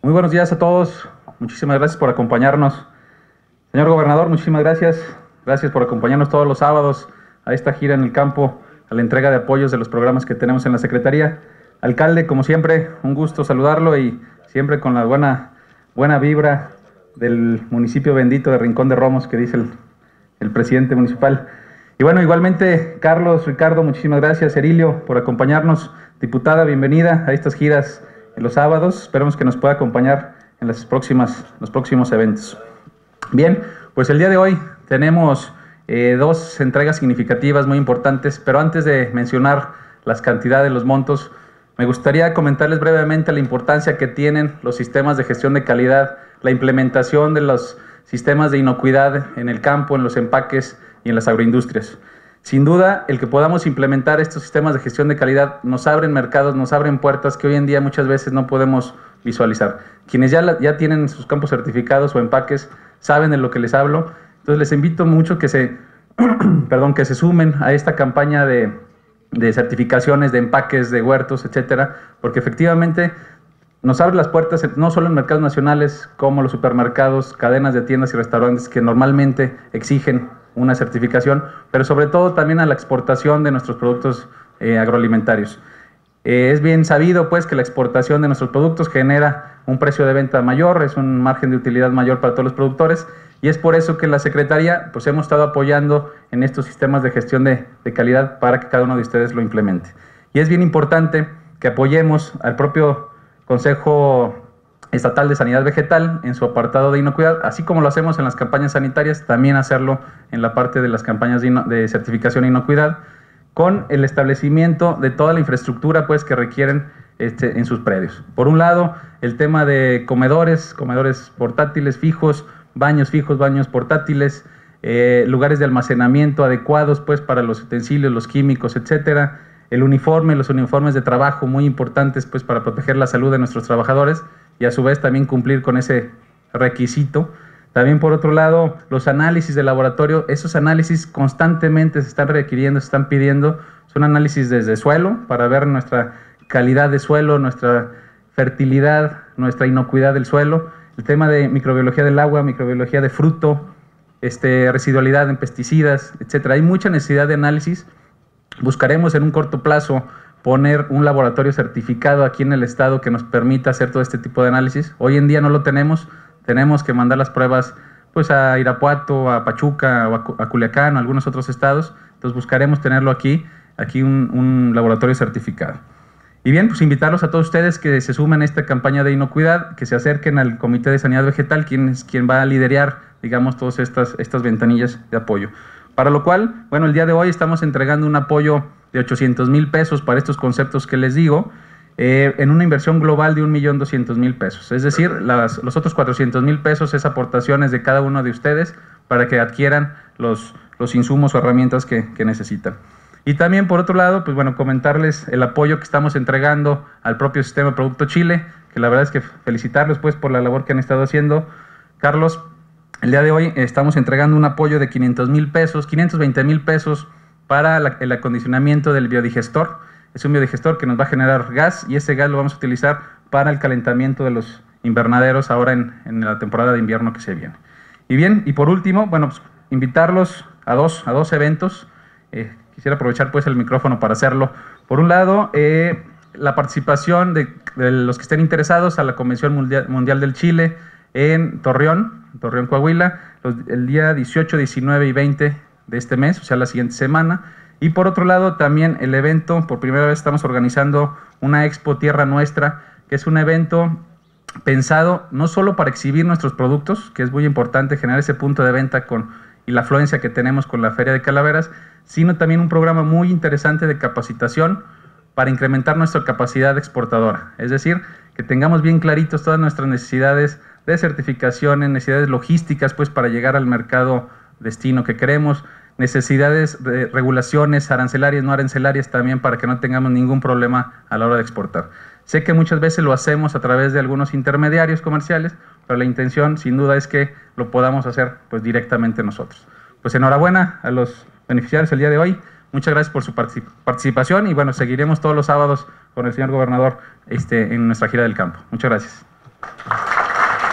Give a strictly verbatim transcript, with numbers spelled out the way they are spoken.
Muy buenos días a todos. Muchísimas gracias por acompañarnos. Señor gobernador, muchísimas gracias. Gracias por acompañarnos todos los sábados a esta gira en el campo, a la entrega de apoyos de los programas que tenemos en la Secretaría. Alcalde, como siempre, un gusto saludarlo y siempre con la buena, buena vibra del municipio bendito de Rincón de Romos, que dice el, el presidente municipal. Y bueno, igualmente, Carlos, Ricardo, muchísimas gracias. Erilio, por acompañarnos. Diputada, bienvenida a estas giras en los sábados. Esperamos que nos pueda acompañar en las próximas, los próximos eventos. Bien, pues el día de hoy tenemos eh, dos entregas significativas muy importantes, pero antes de mencionar las cantidades, los montos, me gustaría comentarles brevemente la importancia que tienen los sistemas de gestión de calidad, la implementación de los sistemas de inocuidad en el campo, en los empaques y en las agroindustrias. Sin duda, el que podamos implementar estos sistemas de gestión de calidad nos abren mercados, nos abren puertas que hoy en día muchas veces no podemos visualizar. Quienes ya, ya tienen sus campos certificados o empaques saben de lo que les hablo. Entonces les invito mucho que se, perdón, que se sumen a esta campaña de, de certificaciones, de empaques, de huertos, etcétera, porque efectivamente nos abre las puertas no solo en mercados nacionales como los supermercados, cadenas de tiendas y restaurantes que normalmente exigen una certificación, pero sobre todo también a la exportación de nuestros productos eh, agroalimentarios. Eh, es bien sabido pues que la exportación de nuestros productos genera un precio de venta mayor, es un margen de utilidad mayor para todos los productores, y es por eso que la Secretaría pues hemos estado apoyando en estos sistemas de gestión de, de calidad para que cada uno de ustedes lo implemente. Y es bien importante que apoyemos al propio Consejo Estatal de Sanidad Vegetal en su apartado de inocuidad, así como lo hacemos en las campañas sanitarias, también hacerlo en la parte de las campañas de, de certificación e inocuidad, con el establecimiento de toda la infraestructura pues, que requieren este, en sus predios. Por un lado, el tema de comedores, comedores portátiles fijos, baños fijos, baños portátiles, eh, lugares de almacenamiento adecuados pues, para los utensilios, los químicos, etcétera. El uniforme, los uniformes de trabajo muy importantes pues, para proteger la salud de nuestros trabajadores y a su vez también cumplir con ese requisito. También por otro lado, los análisis de laboratorio, esos análisis constantemente se están requiriendo, se están pidiendo, son análisis desde suelo para ver nuestra calidad de suelo, nuestra fertilidad, nuestra inocuidad del suelo, el tema de microbiología del agua, microbiología de fruto, este, residualidad en pesticidas, etcétera. Hay mucha necesidad de análisis. Buscaremos en un corto plazo poner un laboratorio certificado aquí en el estado que nos permita hacer todo este tipo de análisis. Hoy en día no lo tenemos, tenemos que mandar las pruebas pues a Irapuato, a Pachuca, o a, a Culiacán, o a algunos otros estados. Entonces buscaremos tenerlo aquí, aquí un, un laboratorio certificado. Y bien, pues invitarlos a todos ustedes que se sumen a esta campaña de inocuidad, que se acerquen al Comité de Sanidad Vegetal, quien es quien va a liderar, digamos, todas estas, estas ventanillas de apoyo. Para lo cual, bueno, el día de hoy estamos entregando un apoyo de ochocientos mil pesos para estos conceptos que les digo, eh, en una inversión global de un millón doscientos mil pesos. Es decir, las, los otros cuatrocientos mil pesos es aportaciones de cada uno de ustedes para que adquieran los, los insumos o herramientas que, que necesitan. Y también, por otro lado, pues bueno, comentarles el apoyo que estamos entregando al propio Sistema Producto Chile, que la verdad es que felicitarlos pues por la labor que han estado haciendo. Carlos, el día de hoy estamos entregando un apoyo de quinientos mil pesos, quinientos veinte mil pesos para la, el acondicionamiento del biodigestor. Es un biodigestor que nos va a generar gas y ese gas lo vamos a utilizar para el calentamiento de los invernaderos ahora en, en la temporada de invierno que se viene. Y bien, y por último, bueno, pues invitarlos a dos, a dos eventos. Eh, quisiera aprovechar pues el micrófono para hacerlo. Por un lado, eh, la participación de, de los que estén interesados a la Convención Mundial, Mundial del Chile en Torreón, Torreón, Coahuila, los, el día dieciocho, diecinueve y veinte de este mes, o sea, la siguiente semana. Y por otro lado, también el evento, por primera vez estamos organizando una Expo Tierra Nuestra, que es un evento pensado no solo para exhibir nuestros productos, que es muy importante generar ese punto de venta con, y la afluencia que tenemos con la Feria de Calaveras, sino también un programa muy interesante de capacitación para incrementar nuestra capacidad exportadora. Es decir, que tengamos bien claritos todas nuestras necesidades de certificaciones, necesidades logísticas pues para llegar al mercado destino que queremos, necesidades de regulaciones arancelarias, no arancelarias también para que no tengamos ningún problema a la hora de exportar. Sé que muchas veces lo hacemos a través de algunos intermediarios comerciales, pero la intención sin duda es que lo podamos hacer pues directamente nosotros. Pues enhorabuena a los beneficiarios el día de hoy. Muchas gracias por su participación y bueno, seguiremos todos los sábados con el señor gobernador este, en nuestra gira del campo. Muchas gracias.